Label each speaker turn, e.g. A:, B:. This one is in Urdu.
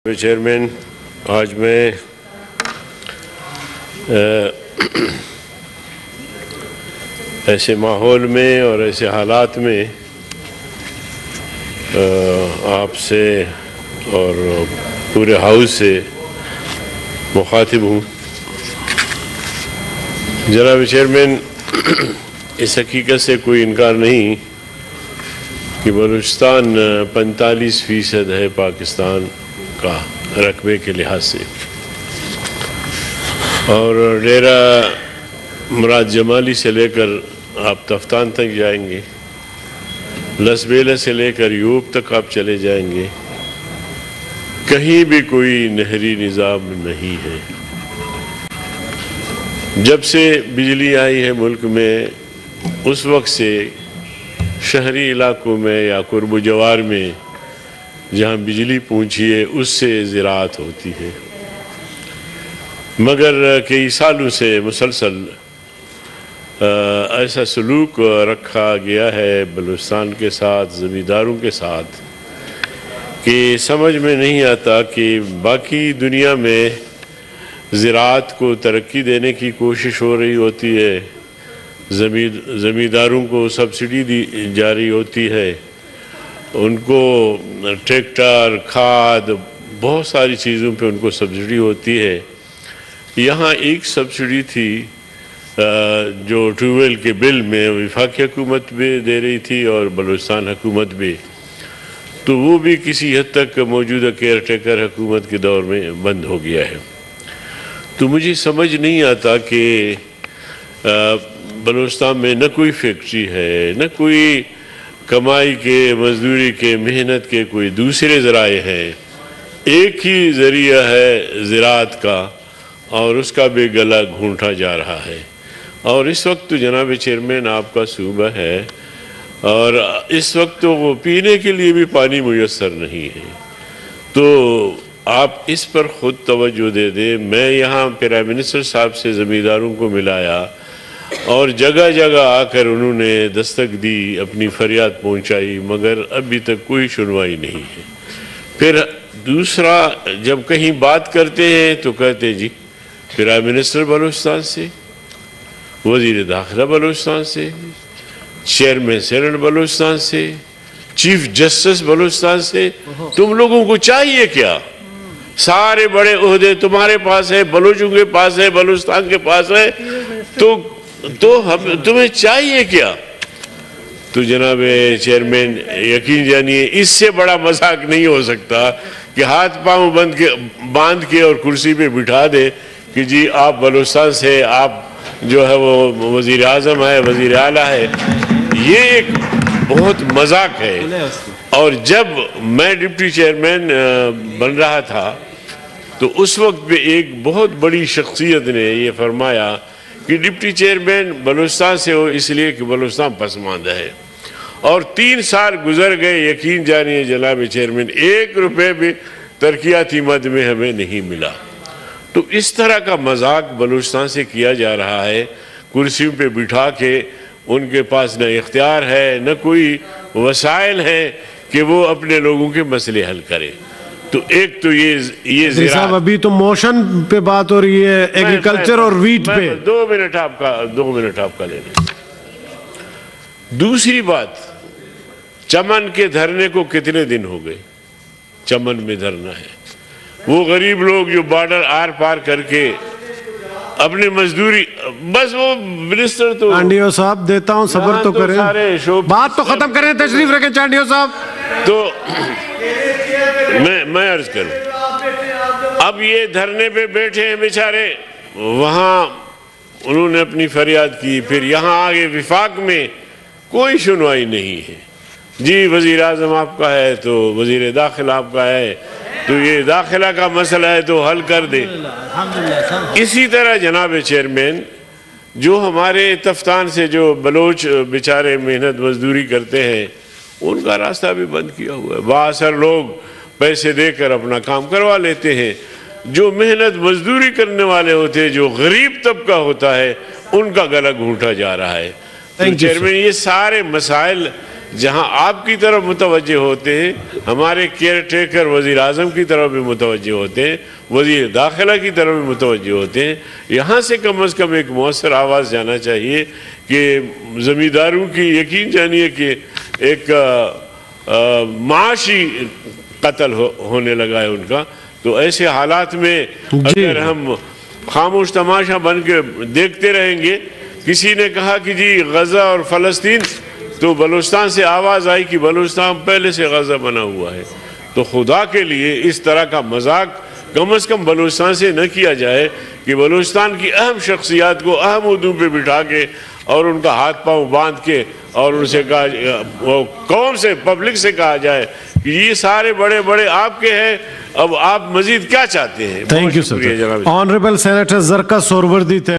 A: چیئرمین، آج میں ایسے ماحول میں اور ایسے حالات میں آپ سے اور پورے ہاؤس سے مخاطب ہوں۔ جناب چیئرمین، اس حقیقت سے کوئی انکار نہیں کہ بلوچستان 45% ہے پاکستان کا رقبے کے لحاظ سے، اور ڈیرہ مراد جمالی سے لے کر آپ تفتان تک جائیں گے، لسبیلہ سے لے کر یوب تک آپ چلے جائیں گے، کہیں بھی کوئی نہری نظام نہیں ہے۔ جب سے بجلی آئی ہے ملک میں، اس وقت سے شہری علاقوں میں یا قرب و جوار میں جہاں بجلی پہنچی ہے اس سے زراعت ہوتی ہے، مگر کئی سالوں سے مسلسل ایسا سلوک رکھا گیا ہے بلوچستان کے ساتھ، زمینداروں کے ساتھ، کہ سمجھ میں نہیں آتا کہ باقی دنیا میں زراعت کو ترقی دینے کی کوشش ہو رہی ہوتی ہے، زمینداروں کو سبسڈی دی جاری ہوتی ہے، ان کو ٹریکٹر، کھاد، بہت ساری چیزوں پہ ان کو سبسڈی ہوتی ہے۔ یہاں ایک سبسڈی تھی جو ٹیوب ویل کے بل میں وفاقی حکومت بھی دے رہی تھی اور بلوچستان حکومت بھی، تو وہ بھی کسی حد تک موجودہ کیئر ٹیکر حکومت کے دور میں بند ہو گیا ہے۔ تو مجھے سمجھ نہیں آتا کہ بلوچستان میں نہ کوئی فیکٹری ہے، نہ کوئی کمائی کے، مزدوری کے، محنت کے کوئی دوسرے ذرائع ہیں، ایک ہی ذریعہ ہے زراعت کا، اور اس کا بھی گلا گھونٹا جا رہا ہے۔ اور اس وقت تو جناب چیئرمین آپ کا صوبہ ہے، اور اس وقت تو وہ پینے کے لیے بھی پانی میسر نہیں ہے، تو آپ اس پر خود توجہ دے دیں۔ میں یہاں پرائم منسٹر صاحب سے زمینداروں کو ملایا، اور جگہ جگہ آ کر انہوں نے دستک دی، اپنی فریاد پہنچائی، مگر ابھی تک کوئی سنوائی نہیں ہے۔ پھر دوسرا، جب کہیں بات کرتے ہیں تو کہتے ہیں جی پرائم منسٹر بلوچستان سے، وزیر داخلہ بلوچستان سے، چیئرمین سینٹ بلوچستان سے، چیف جسٹس بلوچستان سے۔ تم لوگوں کو چاہیے کیا؟ سارے بڑے عہدے تمہارے پاس ہے، بلوچوں کے پاس ہے، بلوچستان کے پاس ہے، تو تمہیں چاہیے کیا؟ تو جناب چیئرمین یقین جانیے اس سے بڑا مذاق نہیں ہو سکتا کہ ہاتھ پاؤں باندھ کے اور کرسی پہ بٹھا دے کہ جی آپ بلوچستان سے، آپ جو ہے وہ وزیر اعظم ہے، وزیر اعلیٰ ہے۔ یہ ایک بہت مذاق ہے۔ اور جب میں ڈپٹی چیئرمین بن رہا تھا تو اس وقت پہ ایک بہت بڑی شخصیت نے یہ فرمایا کہ ڈپٹی چیئرمین بلوچستان سے ہو اس لیے کہ بلوچستان پسماندہ ہے، اور 3 سال گزر گئے، یقین جانیے جناب چیئرمین 1 روپے بھی ترقیاتی مد میں ہمیں نہیں ملا۔ تو اس طرح کا مذاق بلوچستان سے کیا جا رہا ہے، کرسیوں پہ بٹھا کے۔ ان کے پاس نہ اختیار ہے، نہ کوئی وسائل ہیں کہ وہ اپنے لوگوں کے مسئلے حل کرے۔ تو ایک تو یہ
B: صاحب ابھی تو موشن پہ بات ہو رہی ہے، ایگریکلچر اور ویٹ پہ۔
A: 2 منٹ آپ کا لے لیں۔ دوسری بات، چمن کے دھرنے کو کتنے دن ہو گئے؟ چمن میں دھرنا ہے، وہ غریب لوگ جو بارڈر آر پار کر کے اپنی مزدوری، بس وہ منسٹر تو
B: چانڈیو صاحب دیتا ہوں، صبر تو کریں، بات تو ختم کریں، تشریف رکھیں چانڈیو صاحب۔
A: تو میں عرض کروں، اب یہ دھرنے پہ بیٹھے ہیں بیچارے، وہاں انہوں نے اپنی فریاد کی، پھر یہاں آگے وفاق میں کوئی سنوائی نہیں ہے۔ جی وزیر اعظم آپ کا ہے تو وزیر داخلہ آپ کا ہے، تو یہ داخلہ کا مسئلہ ہے تو حل کر دے۔ اسی طرح جناب چیئرمین، جو ہمارے تفتان سے جو بلوچ بیچارے محنت مزدوری کرتے ہیں، ان کا راستہ بھی بند کیا ہوا ہے۔ بااثر لوگ پیسے دے کر اپنا کام کروا لیتے ہیں، جو محنت مزدوری کرنے والے ہوتے ہیں، جو غریب طبقہ ہوتا ہے، ان کا گلا گھونٹا جا رہا ہے۔ چیئرمین، یہ سارے مسائل جہاں آپ کی طرف متوجہ ہوتے ہیں، ہمارے کیئر ٹیکر وزیر اعظم کی طرف بھی متوجہ ہوتے ہیں، وزیر داخلہ کی طرف بھی متوجہ ہوتے ہیں، یہاں سے کم از کم ایک مؤثر آواز جانا چاہیے کہ زمینداروں کی یقین جانیے کہ ایک معاشی قتل ہونے لگا ہے ان کا. تو ایسے حالات میں اگر ہم خاموش تماشا بن کے دیکھتے رہیں گے. کسی نے کہا کہ جی غزہ اور فلسطین، تو بلوچستان سے آواز آئی کہ بلوچستان پہلے سے غزہ بنا ہوا ہے. تو خدا کے لیے اس طرح کا مذاق کم از کم بلوچستان سے نہ کیا جائے کہ بلوچستان کی اہم شخصیات کو اہم عہدوں پہ بٹھا کے اور ان کا ہاتھ پاؤں باندھ کے اور ان سے کہا، قوم سے پبلک سے کہا جائے کہ یہ سارے بڑے بڑے آپ کے ہیں، اب آپ مزید کیا چاہتے ہیں.
B: Thank you sir. Honourable senator زرکس سہروردی.